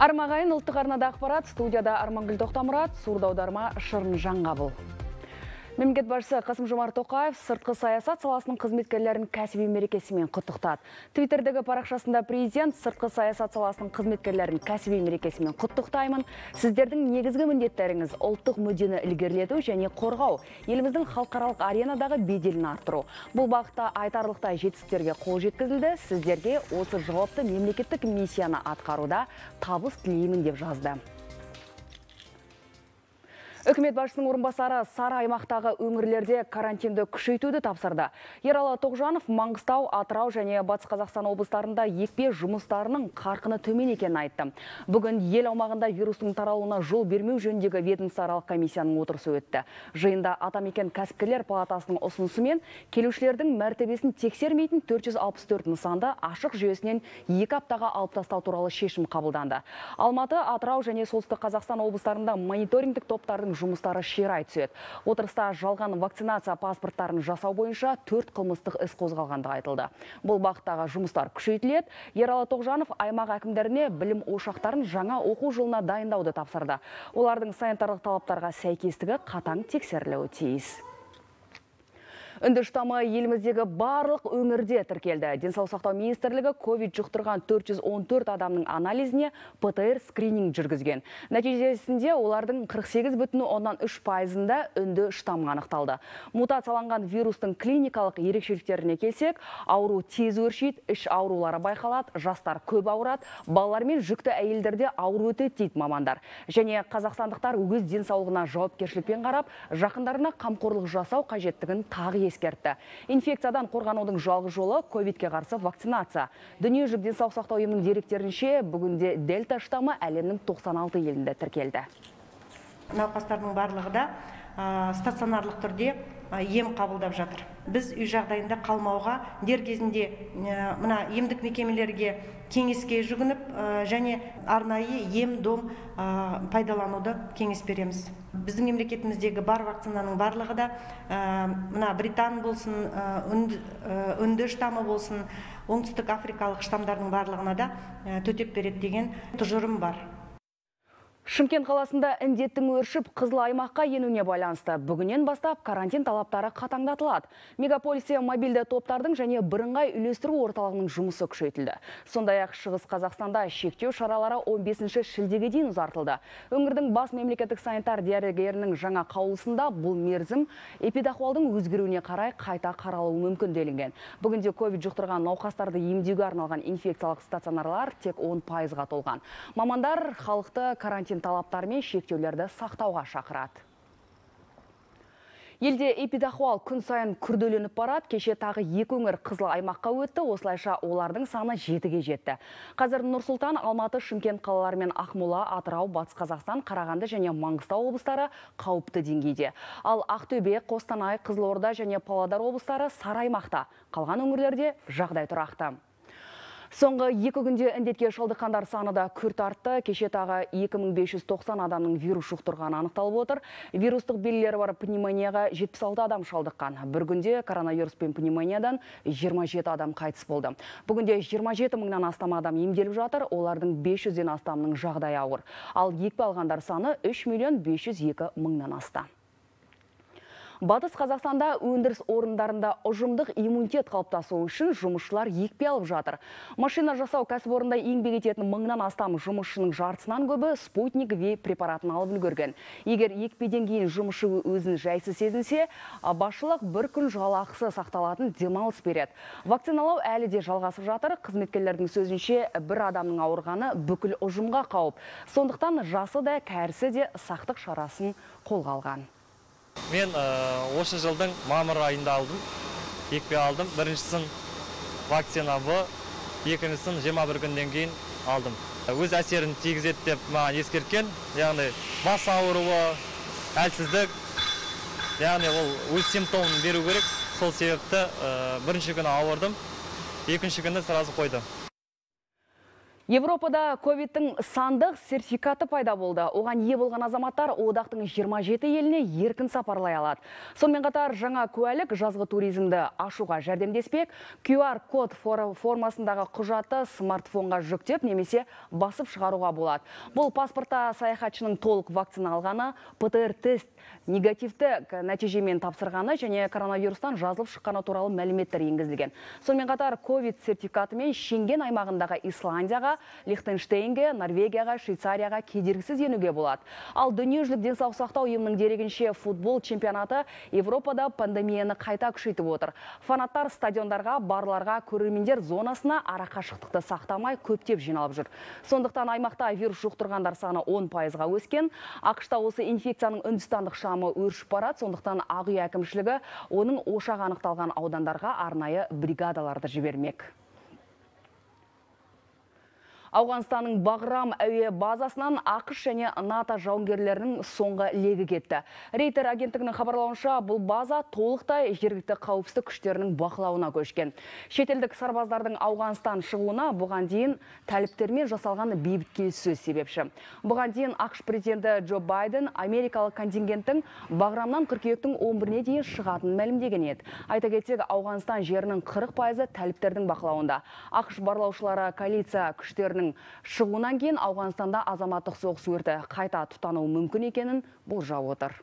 Армағайын ұлттық арнада ақпарат, студияда Армангүл Тоқтамұрат, сурдаударма Шырын Жаңғабыл. Мемлекет басшысы Қасым-Жомарт Тоқаев сыртқы саясат саласының қызметкерлерін кәсіби мерекесімен құттықтады. Твиттердегі парақшасында президент сыртқы саясат саласының қызметкерлерін кәсіби мерекесімен құттықтаймын. Сіздердің негізгі міндеттеріңіз ұлттық мүддені ілгерілету және қорғау, еліміздің халықаралық аренадағы беделін арттыру. Бұл бағытта айтарлықтай жетістіктерге қол жеткізілді. Сіздерге осы жауапты мемлекеттік миссияны атқаруда табыс тілеймін деп жазды. Үкімет басшысының орынбасары Сары аймақтағы өңірлерде карантинді күшейтуді тапсырды. Ералы Тоғжанов Маңғыстау, Атырау және Батыс Қазақстан облыстарында екпе жұмыстарының қарқыны төмен екенін айтты. Бүгін ел аумағында вирустың таралуына жол бермеу жөніндегі ведомствоаралық комиссияның отырысы өтті. Жиында Атамекен кәсіпкерлер палатасының ұсынысымен келушілердің мәртебесін тексермейтін 464 нысанды ашық жүйесінен 2 аптаға алып тастау туралы шешім қабылданды. Алматы, Атырау және Солтүстік Қазақстан облыстарында мониторингтік топтардың жұмыстары ширай түседі. Отырыста жалған вакцинация паспорттарын жасау бойынша 4 қылмыстық іс қозғалғандығы айтылды. Бұл бағыттағы жұмыстар күшейтіледі. Ералы Тоғжанов аймақ әкімдеріне білім ошақтарын жаңа оқу жылына дайындауды тапсырды. Олардың санитарлық талаптарға сәйкестігі қатаң тексерілуі тиіс. Үнді штамы еліміздегі барлық өңірде тіркелді. Денсаулық сақтау министрлігі ковид жұқтырған 414 адамның анализіне ПТР скрининг жүргізген. Нәтижесінде олардың 48,3%-ында үнді штамы анықталды. Мутацияланған вирустың клиникалық ерекшеліктеріне келсек, ауру тез өршиді, іш аурулары байқалады, жастар көп ауырады, балалар мен жүкті әйелдерде ауру өте дейді мамандар. Және қазақстандықтар өз денсаулығына жауапкершілікпен қарап, жақындарына қамқорлық жасау қажеттігін тағы ескертті. Инфекциядан қорғанудың жалғыз жолы ковидке қарсы вакцинация. Дүниежүзілік денсаулық сақтау ұйымының деректерінше, бүгінде дельта штаммы әлемнің 96 елінде тіркелді. Науқастардың барлығы да стационарлық түрде ем қабылдап жатыр. Біз үй жағдайында қалмауға дер кезінде мына емдік мекемелерге кеңеске жүгініп және арнайы ем-дом пайдалануды кеңес береміз. Біздің мемлекетіміздегі бар вакцинаның барлығы да мына Британ болсын, үнді штамы болсын, оңтүстік африкалық штамдардың барлығына да төтеп береді деген тұжырым бар. Шымкент қаласында індеттің өршіп қызыл аймаққа енуіне байланысты бүгіннен бастап карантин талаптары қатаңдатылады. Мегаполисте мобильді топтардың және бірыңғай үйлестіру орталығының жұмысы күшейтілді. Сондай-ақ Шығыс Қазақстанда шектеу шаралары 15 шілдеге дейін ұзартылды. Өңірдің бас мемлекеттік санитар дәрігерінің жаңа қаулысында бұл мерзім эпидахуалдың өзгеруіне қарай қайта қаралуы мүмкін делінген. Бүгінде ковид жұқтырған науқастарды емдеуге арналған инфекциялық стационарлар тек 10%-ға толған. Мамандар халықты карантин талаптары мен шектеулерді сақтауға шақырады. Елде эпидахуал күн сайын күрделеніп барады. Кеше тағы 2 өңір қызыл аймаққа өтті. Осылайша олардың саны 7-ге жетті. Қазір Нұр-Сұлтан, Алматы, Шымкент қалалары мен Ақмола, Атырау, Батыс Қазақстан, Қарағанды және Маңғыстау облыстары қауіпті деңгейде. Ал Ақтөбе, Қостанай, Қызылорда және Павлодар облыстары сары аймақта. Қалған өңірлерде жағдай тұрақты. Соңғы 2 күнде індетке шалдыққандар саны да күрт артты. Кеше тағы 2590 адамның вирус жұқтырғаны анықталып отыр. Вирустық белгілері бар пневмонияға 76 адам шалдыққан. Бір күнде коронавирус пен пневмониядан 27 адам қайтыс болды. Бүгінде 27 мыңнан астам адам емделіп жатыр. Олардың 500-ден астамның жағдайы ауыр. Ал екпе алғандар саны 3.502 мыңнан асты. Батыс Қазақстанда өндіріс орындарында ұжымдық иммунитет қалыптасу үшін жұмысшылар екпе алып жатыр. Машина жасау кәсіпорында еңбек ететін 1000-нан астам жұмысшының жартысынан көбі спутник V препаратын алып үлгерген. Егер екпеден кейін жұмысшы өзін жайсыз сезінсе, басшылық бір күн жалақысы сақталатын демалыс береді. Вакциналау әлі де жалғасып жатыр. Қызметкерлердің сөзінше, бір адамның ауырғаны бүкіл ұжымға қауіп. Сондықтан жасы да кәрісі де сақтық шарасын қолға алған. Мен осы жылдың мамыр айында алдым, екпе алдым. Біріншісін вакцина В, екіншісін 21 күнден кейін алдым. Өз әсерін тигізеді деп маған ескерткен, яғни бас ауруы, әлсіздік, яғни ол өз симптомын беру керек. Сол себепті бірінші күні ауырдым, екінші күні сразу қойдым. Европада ковидтің сандық сертификаты пайда болды. Оған ие болған азаматтар одақтың 27 еліне еркін сапарлай алады. Сонымен қатар жаңа куәлік жазғы туризмді ашуға жәрдемдеспек, QR-код формасындағы құжатты смартфонға жүктеп немесе басып шығаруға болады. Бұл паспортта саяхатшының толық вакцина алғаны, ПТР-тест негативті нәтижемен тапсырғаны және коронавирустан жазылып шыққаны туралы мәліметтер енгізілген. Сонымен қатар ковид сертификатымен Шенген аймағындағы Исландияға, Лихтенштейнге, Норвегияға, Швейцарияға кедергісіз енуге болады. Ал дүниежүзілік денсаулық сақтау ұйымының дерегінше футбол чемпионаты Европада пандемияны қайта күшейтіп отыр. Фанаттар стадиондарға, барларға, көрермендер зонасына арақашықтықты сақтамай көптеп жиналып жүр. Сондықтан аймақта вирус жұқтырғандар саны 10%-ға өскен. ақш-та осы инфекцияның үндістандық шамы өршіп барады. Сондықтан Ақ үй әкімшілігі оның ошағы анықталған аудандарға арнайы бригадаларды жібермек. Ауғанстанның Бағрам әуе базасынан ақш және НАТО жауынгерлерінің соңғы легі кетті. Рейтер агенттігінің хабарлауынша, бұл база толықтай жергілікті қауіпсіздік күштерінің бақылауына көшкен. Шетелдік сарбаздардың Ауғанстан шығуына бұған дейін тәліптермен жасалған бейбіт келіссөз себепші. Бұған дейін ақш президенті Джо Байден америкалық контингенттің Бағрамнан қыркүйектің 11-не дейін шығатынын мәлімдеген еді. Айта кетсек, Ауғанстан жерінің 40% тәліптердің бақылауында. ақш барлаушылары коалиция күштерінің шығуынан кейін Ауғанстанда азаматтық соғыс өрті қайта тұтануы мүмкін екенін болжап отыр.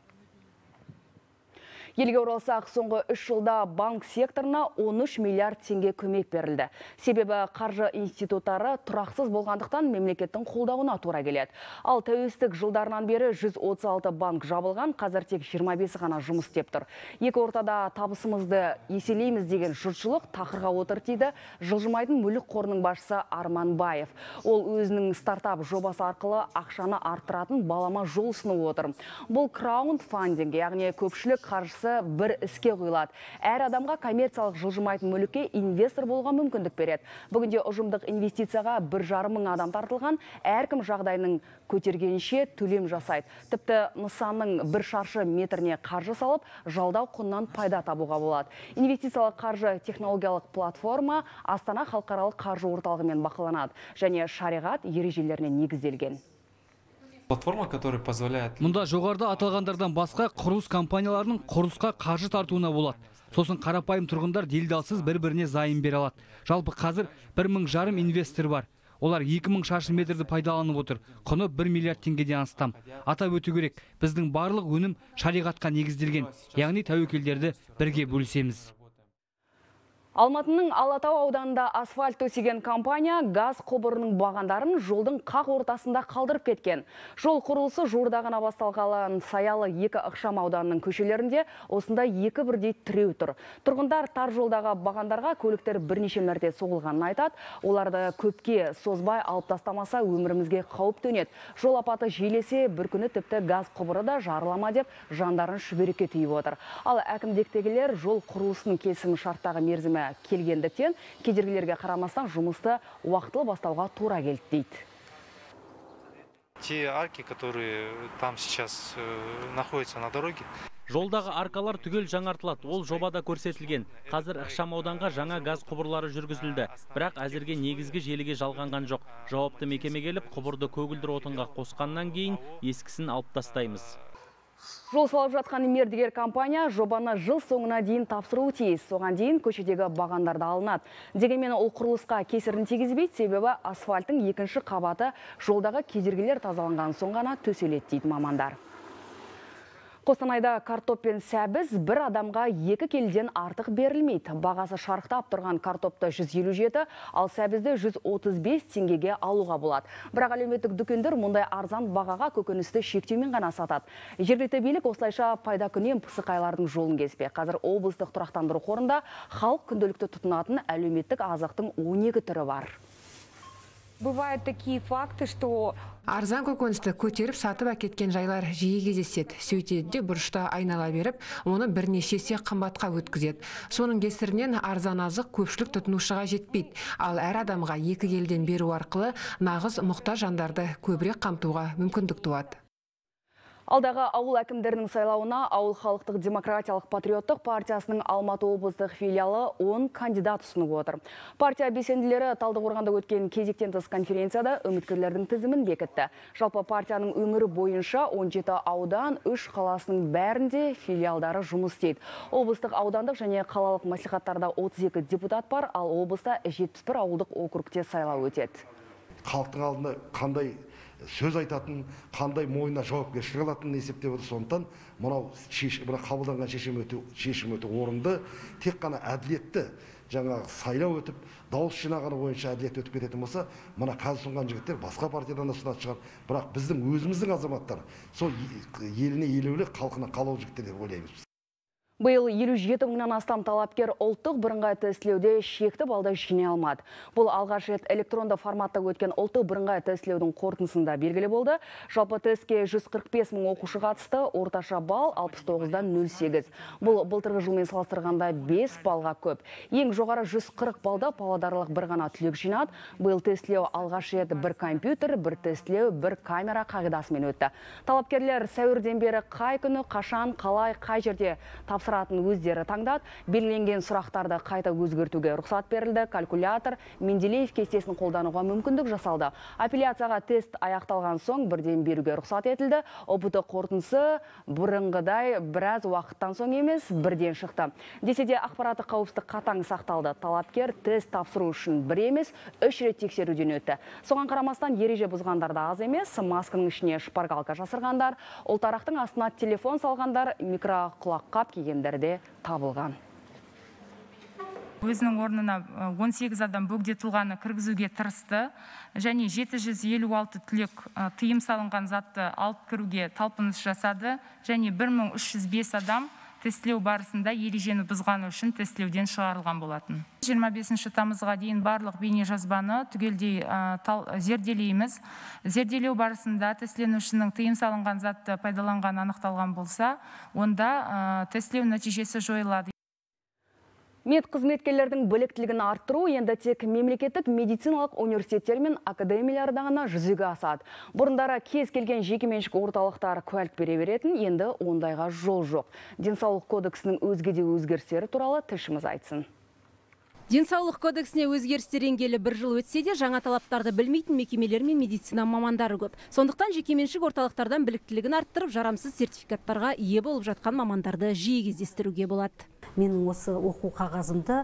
Елге оралсақ, соңғы 3 жылда банк секторына 13 миллиард теңге көмек берілді. Себебі қаржы институттары тұрақсыз болғандықтан мемлекеттің қолдауына тура келеді. Ал тәуелсіздік жылдарынан бері 136 банк жабылған, қазір тек 25 ғана жұмыс істеп тұр. Екі ортада табысымызды еселейміз деген жұртшылық тақырға отыр дейді жылжымайтын мүлік қорының басшысы Арман Баев. Ол өзінің стартап жобасы арқылы ақшаны арттыратын балама жол ұсынып отыр. Бұл краундфандинг, яғни көпшілік қаржысы бір іске қойылады. Әр адамға коммерциялық жылжымайтын мүлікке инвестор болуға мүмкіндік береді. Бүгінде ұжымдық инвестицияға 1,5 мың адам тартылған, әркім жағдайының көтергенше төлем жасайды. Тіпті нысанның 1 шаршы метріне қаржы салып, жалдау құнынан пайда табуға болады. Инвестициялық қаржы технологиялық платформа Астана халықаралық қаржы орталығымен бақыланады және шариғат ережелеріне негізделген. Платформа, которая позволяет... Мұнда жоғарыда аталғандардан басқа құрылыс компанияларының құрылысқа қаржы тартуына болады. Сосын қарапайым тұрғындар делдалсыз бір-біріне зайын бере алады. Жалпы қазір 1,5 мың инвестор бар. Олар 2000 шаршы метрді пайдаланып отыр. Құны 1 миллиард теңгеден астам. Атап өту керек, біздің барлық өнім шариғатқа негізделген. Яғни тәуекелдерді бірге бөлісеміз. Алматының Алатау ауданында асфальт төсеген компания газ құбырының бағандарын жолдың қақ ортасында қалдырып кеткен. Жол құрылысы жуырда ғана басталған Саялы 2 ықшам ауданының көшелерінде осында 2 бірдей тіреу тұр. Тұрғындар тар жолдағы бағандарға көліктер бірнеше мәрте соғылғанын айтады. Оларды көпке созбай алып тастамаса өмірімізге қауіп төнеді. Жол апаты жиілесе бір күні тіпті газ құбыры да жарылама деп жандарын шүберекке түйіп отыр. Ал әкімдіктегілер жол құрылысының келісім шарттағы мерзімі келгендіктен кедергілерге қарамастан жұмысты уақытылы бастауға тура келді дейді. Те арки, которые там сейчас находятся на дороге. Жолдағы аркалар түгел жаңартылады. Ол жобада көрсетілген. Қазір ықшам ауданға жаңа газ құбырлары жүргізілді. Бірақ әзірге негізгі желіге жалғанған жоқ. Жауапты мекеме келіп, құбырды көгілдір отынға қосқаннан кейін ескісін алып тастаймыз. Жол салып жатқан мердігер компания жобаны жыл соңына дейін тапсыруы тиіс. Соған дейін көшедегі бағандарды алынады. Дегенмен ол құрылысқа кесірін тигізбейді, себебі асфальттың екінші қабаты жолдағы кедергілер тазаланған соң ғана төселеді дейді мамандар. Қостанайда картоп пен сәбіз бір адамға 2 келіден артық берілмейді. Бағасы шарықтап тұрған картопты 157, ал сәбізді 135 теңгеге алуға болады. Бірақ әлеуметтік дүкендер мұндай арзан бағаға көкөністі шектеумен ғана сатады. Жергілікті билік осылайша пайда күннен пысықайлардың жолын кеспек. Қазір облыстық тұрақтандыру қорында халық күнделікті тұтынатын әлеуметтік азықтың 12 түрі бар. Бывают такие факты, что арзан көкөністі көтеріп сатып әкеткен жайлар жиі кездеседі. Сөйтеді де бұрышта айнала беріп, оны бірнеше есе қымбатқа өткізеді. Соның кесірінен арзан азық көпшілік тұтынушыға жетпейді. Ал әр адамға 2 келіден беру арқылы нағыз мұқтаж жандарды көбірек қамтуға мүмкіндік туады. Алдағы ауыл әкімдерінің сайлауына ауыл халықтық демократиялық патриоттық партиясының Алматы облыстық филиалы 10 кандидат ұсынып отыр. Партия белсенділері Талдықорғанда өткен кезектен тыс конференцияда үміткерлердің тізімін бекітті. Жалпы партияның өңірі бойынша 17 аудан, 3 қаласының бәрінде филиалдары жұмыс істейді. Облыстық аудандық және қалалық мәслихаттарда 32 депутат бар, ал облыста 71 ауылдық округте сайлау өтеді. Халықтың алдында қандай сөз айтатын, қандай мойнына жауапкершілік алатынын есептеп отыр. Сондықтан мынау қабылданған шешім өте орынды, тек қана әділетті жаңағы сайлау өтіп, дауыс жинағаны бойынша әділет өтіп кететін болса, мына қазір ұсынған жігіттер басқа партиядан да ұсынатын шығар. Бірақ біздің өзіміздің азаматтар сол еліне елеулі, халқына қалау жігіттер деп ойлаймыз. Биыл 57 мыңнан астам талапкер ұлттық бірыңғай тестілеуде шекті балды жинай алмады. Бұл алғаш рет электронды форматта өткен ұлттық бірыңғай тестілеудің қорытындысында белгілі болды. Жалпы тестке 145 мың оқушы қатысты, орташа балл 69-дан 08. Бұл былтырғы жылмен салыстырғанда 5 балға көп. Ең жоғары 140 балда павлодарлық бір ғана түлек жинады. Биыл тестілеу алғаш рет бір компьютер, бір тестілеу, бір камера қағидасымен өтті. Талапкерлер сәуірден бері қай күні, қашан, қалай, қай жерде тапсыратын өздері таңдады. Белгіленген сұрақтарды қайта өзгертуге рұқсат берілді. Калькулятор, Менделеев кестесін қолдануға мүмкіндік жасалды. Апелляцияға тест аяқталған соң бірден беруге рұқсат етілді. ОБТ қорытындысы бұрынғыдай біраз уақыттан соң емес, бірден шықты. Десе де ақпараттық қауіпсіздік қатаң сақталды. Талапкер тест тапсыру үшін бір емес, 3 рет тексеруден өтті. Соған қарамастан ереже бұзғандар да аз емес. Масканың ішіне шпаргалка жасырғандар, ұлтарақтың астына телефон салғандар, микроқұлаққап кигендерде табылған. Өзінің орнына 18 адам бөгде тұлғаны кіргізуге тырысты және 756 түлек тыйым салынған затты алып кіруге талпыныс жасады және 1305 адам тестілеу барысында ережені бұзғаны үшін тестілеуден шығарылған болатын. 25 тамызға дейін барлық бейне жазбаны түгелдей зерделейміз. Зерделеу барысында тестіленушінің тыйым салынған затты пайдаланған анықталған болса, онда тестілеу нәтижесі жойылады. Медқызметкерлердің біліктілігін арттыру енді тек мемлекеттік медициналық университеттер мен академияларда ғана жүзеге асады. Бұрындары кез келген жекеменшік орталықтар куәлік бере беретін, енді ондайға жол жоқ. Денсаулық кодексінің өзге де өзгерістері туралы тілшіміз айтсын. Денсаулық кодексіне өзгерістер енгелі бір жыл өтсе де, жаңа талаптарды білмейтін мекемелер мен медицина мамандары көп. Сондықтан жекеменшік орталықтардан біліктілігін арттырып, жарамсыз сертификаттарға ие болып жатқан мамандарды жиі кездестіруге болады. Менің осы оқу қағазымды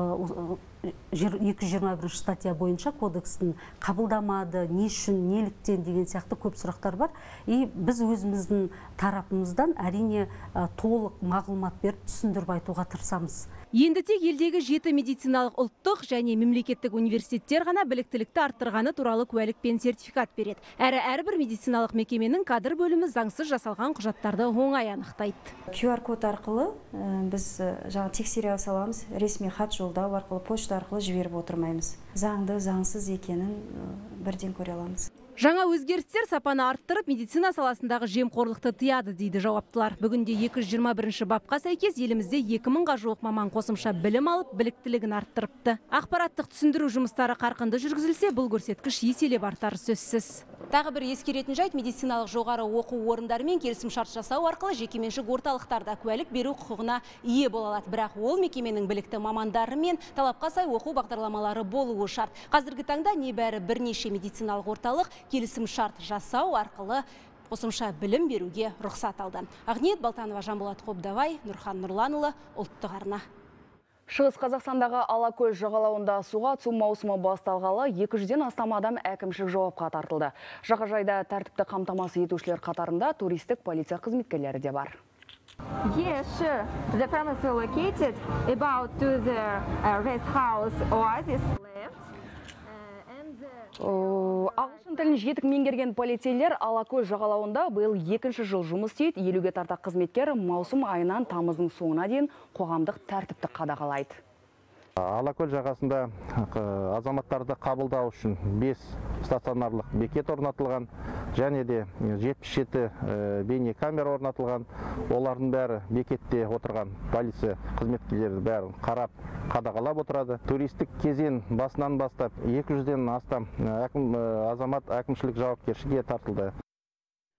221 статья бойынша кодекстің қабылдамады, не үшін, неліктен деген сияқты көп сұрақтар бар. И біз өзіміздің тарапымыздан әрине толық мағлұмат беріп түсіндіріп айтуға тырысамыз. Енді тек елдегі 7 медициналық ұлттық және мемлекеттік университеттер ғана біліктілікті арттырғаны туралы куәлік пен сертификат береді. Әрбір медициналық мекеменің кадр бөлімі заңсыз жасалған құжаттарды оңай анықтайды. QR-код арқылы біз тексере саламыз, ресми хат жолдау арқылы, почта арқылы жіберіп отырмаймыз. Заңды, заңсыз екенін бірден көре аламыз. Жаңа өзгерістер сапаны арттырып, медицина саласындағы жемқорлықты тыяды дейді жауаптылар. Бүгінде 221 бапқа сәйкес елімізде 2000-ға жуық маман қосымша білім алып, біліктілігін арттырыпты. Ақпараттық түсіндіру жұмыстары қарқынды жүргізілсе, бұл көрсеткіш еселеп артары сөзсіз. Тағы бір ескеретін жайт, медициналық жоғары оқу орындарымен келісімшарт жасау арқылы жекеменшік орталықтарда куәлік беру құқығына ие бола алады. Бірақ ол мекеменің білікті мамандары мен талапқа сай оқу бағдарламалары болуы шарт. Қазіргі таңда небәрі бірнеше медициналық орталық келісімшарт жасау арқылы қосымша білім беруге рұқсат алды. Ақниет Балтанова, Жанболат Қобдавай, Нұрхан Нұрланұлы, ұлттық арна. Шығыс Қазақстандағы Алакөл жағалауында суға түсу маусымы басталғалы 200-ден астам адам әкімшілік жауапқа тартылды. Жағажайда тәртіпті қамтамасыз етушілер қатарында туристік полиция қызметкерлері де бар. Yes, sure. The premise located about to the rest house oasis left. Ағылшын тілін жетік меңгерген полицейлер Алакөл жағалауында биыл 2-ші жыл жұмыс істейді. 50-ге тарта қызметкер маусым айынан тамыздың соңына дейін қоғамдық тәртіпті қадағалайды. Алакөл жағасында азаматтарды қабылдау үшін 5 стационарлық бекет орнатылған, және де 77 бейне камера орнатылған. Олардың бәрі бекетте отырған полиция қызметкерлері бәрін қарап, қадағалап отырады. Туристік кезең басынан бастап 200-ден астам азамат әкімшілік жауапкершілікке тартылды.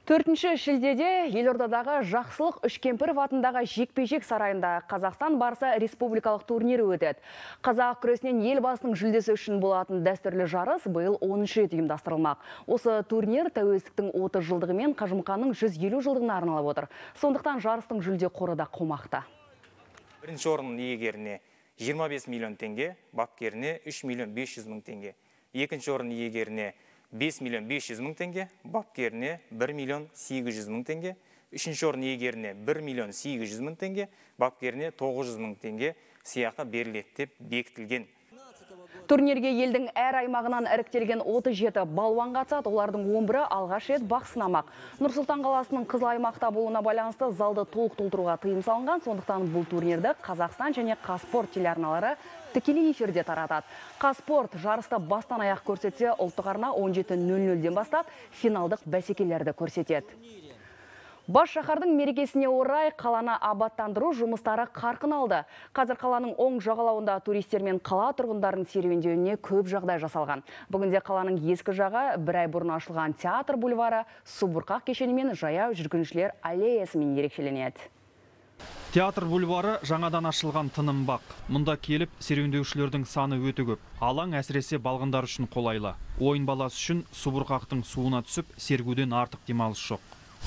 4 шілдеде елордадағы Жақсылық Үшкемпіров атындағы жекпе-жек сарайында Қазақстан барысы республикалық турнирі өтеді. Қазақ күресінен елбасының жүлдесі үшін болатын дәстүрлі жарыс биыл 13 рет ұйымдастырылмақ. Осы турнир тәуелсіздіктің 30 жылдығы мен Қажымұқанның 150 жылдығына арналып отыр. Сондықтан жарыстың жүлде қоры да қомақты. Бірінші орын иегеріне 25 миллион теңге, бапкеріне 3 миллион 500 мың теңге. Екінші орын иегеріне 5 миллион 500 мың теңге, бапкеріне 1 миллион 800 мың теңге, үшінші орын иегеріне 1 миллион 800 мың теңге, бапкеріне 900 мың теңге сыйақы беріледі деп бекітілген. Турнирге елдің әр аймағынан іріктелген 37 балуан қатысады, олардың 11-і алғаш рет бақ сынамақ. Нұр-Сұлтан қаласының қызыл аймақта болуына байланысты залды толық толтыруға тыйым салынған, сондықтан бұл турнирді Қазақстан және Қазспорт телеарналары тікелей эфирде таратады. Қазспорт жарыста бастан аяқ көрсетсе, ұлттық арна 17:00-ден бастап финалдық бәсекелерді көрсетеді. Бас шаһардың мерекесіне орай қаланы абаттандыру жұмыстары қарқын алды. Қазір қаланың оң жағалауында туристер мен қала тұрғындарының серуендеуіне көп жағдай жасалған. Бүгінде қаланың ескі жағы бір ай бұрын ашылған театр бульвары, Субұрқақ кешені мен жаяу жүргіншілер аллеясымен ерекшеленеді. Театр бульвары жаңадан ашылған тыным бақ. Мұнда келіп серуендеушілердің саны өте көп. Алаң әсіресе балғындар үшін қолайлы. Ойын баласы үшін Субұрқақтың суына түсіп, сергуден артық демалыс жоқ.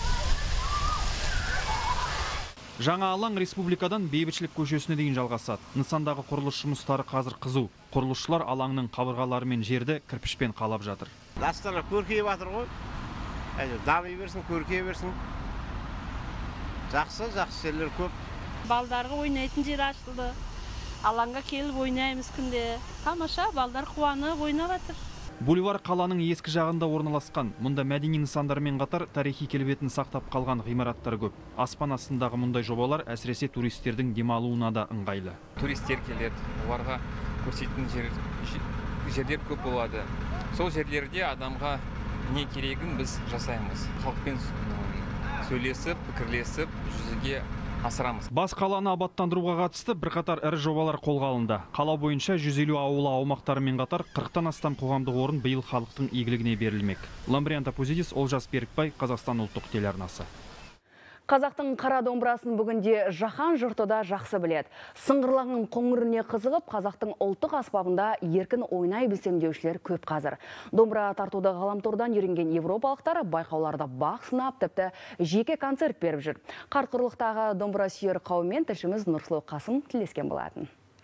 Жаңа алаң республикадан Бейбітшілік көшесіне дейін жалғасады. Нысандағы құрылыс жұмыстары қазір қызу. Құрылысшылар алаңның қабырғалары мен жерді кірпішпен қалап жатыр. Жастар көркейіп жатыр ғой. Дами берсін, көркейе берсін. Жақсы жерлер көп. Балдарға ойнайтын жер ашылды. Алаңға келіп ойнаймыз күнде. Тамаша, балдар қуанып ойнап жатыр. Бульвар қаланың ескі жағында орналасқан. Мұнда мәдени нысандармен қатар тарихи келбетін сақтап қалған ғимараттар көп. Аспан астындағы мұндай жобалар әсіресе туристердің демалуына да ыңғайлы. Туристер келеді, оларға көрсететін жерлер көп болады. Сол жерлерде адамға не керегін біз жасаймыз. Халықпен сөйлесіп, пікірлесіп, жүзеге асырамыз. Бас қаланы абаттандыруға қатысты бірқатар ірі жобалар қолға алынды. Қала бойынша 150 аула аумақтарымен қатар 40-тан астам қоғамдық орын биыл халықтың игілігіне берілмек. Ламбриан Тапузидис, Олжас Берікбай, Қазақстан ұлттық телеарнасы. Қазақтың қара домбырасын бүгінде жаһан жұрты да жақсы біледі. Сыңғырлаған қоңыріне қызығып, қазақтың ұлттық аспабында еркін ойнай білсем деушілер көп қазір. Домбыра тартуды ғаламтордан үйренген европалықтар байқауларда бақ сынап, тіпті жеке концерт беріп жүр. Қарқұрлықтағы домбыра сүйер қауыммен тілшіміз Нұрсұлу Қасым тілдескен болатын.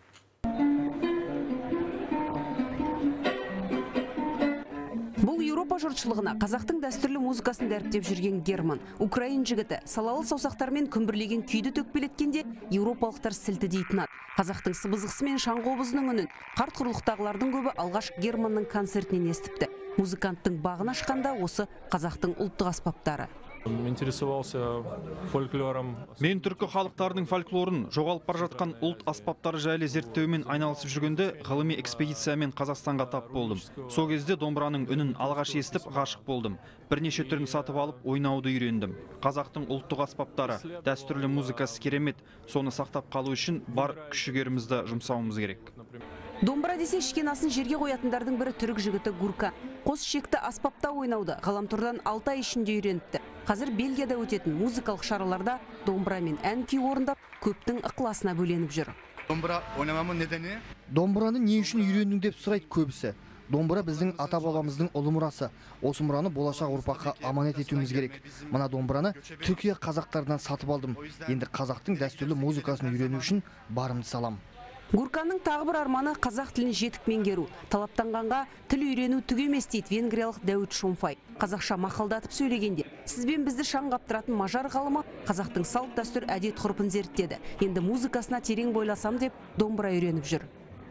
Бұл Еуропа жұртшылығына қазақтың дәстүрлі музыкасын дәріптеп жүрген Герман. Украин жігіті салалы саусақтармен күмбірлеген күйді төкпелеткенде еуропалықтар сілті дейтін ат. Қазақтың сыбызғысы мен шаңқобызының үнін қарт құрлықтағылардың көбі алғаш Германның концертінен естіпті. Музыканттың бағын ашқанда осы қазақтың ұлттық аспаптары. Интересовался фольклором. Мен түркі халықтарының фольклорын, жоғалып бара жатқан ұлт аспаптары жайлы зерттеумен айналысып жүргенде ғылыми экспедициямен Қазақстанға тап болдым. Сол кезде домбыраның үнін алғаш естіп ғашық болдым. Бірнеше түрін сатып алып ойнауды үйрендім. Қазақтың ұлттық аспаптары, дәстүрлі музыкасы керемет. Соны сақтап қалу үшін бар күш-жігерімізді жұмсауымыз керек. Домбыра десе ішкен асын жерге қоятындардың бірі түрік жігіті Гурка. Қос шекті аспапта ойнауды ғаламтордан 6 ай ішінде үйреніпті. Қазір Бельгияда өтетін музыкалық шараларда домбыра мен ән күй орындап, көптің ықыласына бөленіп жүр. Домбыра ойнамамын недені? Домбыраны не үшін үйрендің деп сұрайды көбісі. Домбыра біздің ата-бабамыздың ұлы мұрасы. Осы мұраны болашақ ұрпаққа аманат етуіміз керек. Мына домбыраны Түркия қазақтарынан сатып алдым. Енді қазақтың дәстүрлі музыкасын үйрену үшін барымды салам. Гурканың тағы бір арманы қазақ тілін жетік меңгеру. Талаптанғанға тіл үйрену түк емес дейді венгриялық Дәуіт Шомфай. Қазақша мақалдатып сөйлегенде, сізбен бізді шаң қаптыратын мажар ғалымы қазақтың салт дәстүр әдет ғұрпын зерттеді. Енді музыкасына терең бойласам деп домбыра үйреніп жүр.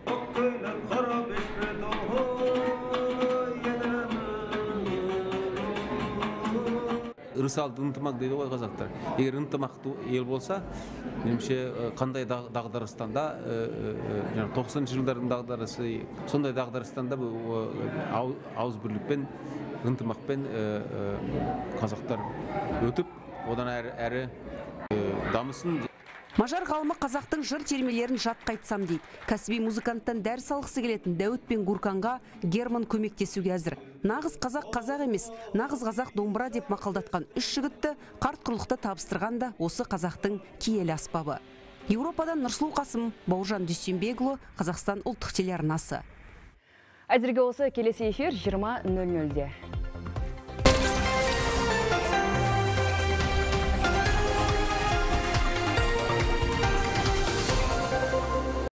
Ырысалды ынтымақ дейді ғой қазақтар. Егер ынтымақты ел болса, меніңше қандай дағдарыстанда, 90 жылдардың дағдарысы, сондай дағдарыстанда ауыз бірлікпен, ынтымақпен қазақтар өтіп, одан әрі дамысын. Мажар ғалымы қазақтың жыр термелерін жатқа айтсам дейді. Кәсіби музыканттан дәріс алғысы келетін Дәуіт пен Гурканға Герман көмектесуге әзір. Нағыз қазақ емес, нағыз қазақ домбыра деп мақалдатқан үш жігітті қарт құрлықта табыстырған да осы қазақтың киелі аспабы. Еуропадан Нұрсұлу Қасым, Бауыржан Дүйсенбекұлы, Қазақстан ұлттық телеарнасы. Әзірге осы, келесі эфир 20:00-де.